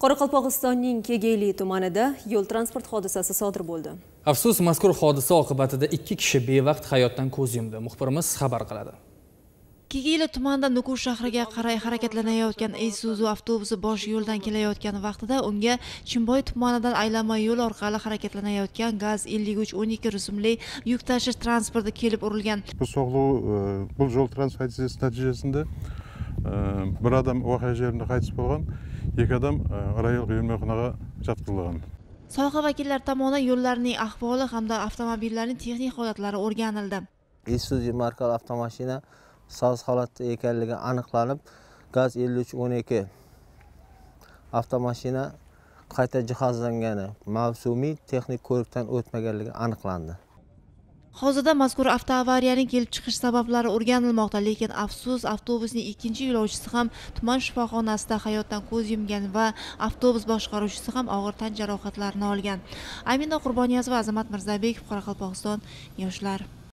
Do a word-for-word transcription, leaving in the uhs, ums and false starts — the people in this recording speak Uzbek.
Qoraqalpog'istonning Kegeyli tumanida yo'l transport hodisasi sodir bo'ldi. Afsus, mazkur hodisa oqibatida ikki kishi bevaqt hayotdan ko'z yumdi. Muxbirimiz xabar qiladi. Kegeyli tumanida Nukus shahriga qaray harakatlanayotgan Isuzu avtobusi bosh yo'ldan kelayotgan vaqtida unga Chimboy tumanidan aylanma yo'l orqali harakatlanayotgan gaz ellik uch o'n ikki rusumli yuk tashish transporti kelib urilgan. Bu so'qluv bu yo'l transport natijasida bir odam voqea joyida qaytib bo'lgan, ikki odam rayonga yo'lmayoqnaga yotqizilgan. Soha vakillari tomonidan yo'llarning ahvoli hamda avtomobillarning texnik holatlari o'rganildi. Isuzu markali avtomashina soz holatda ekanligi aniqlanib, gaz ellik uch o'n ikki avtomashina qayta jihozlangani, mavsumiy texnik ko'rikdan o'tmaganligi aniqlandi. Hozirda mazkur avtoavariyaning kelib chiqish sabablari o'rganilmoqda, lekin afsus, avtobusning ikkinchi yo'lovchisi ham tuman shifoxonasida hayotdan ko'z yumgan va avtobus boshqaruvchisi ham og'ir tan jarohatlarini olgan. Amina Qurboniyazova, Azamat Mirzabekov, Qoraqalpog'iston yoshlar.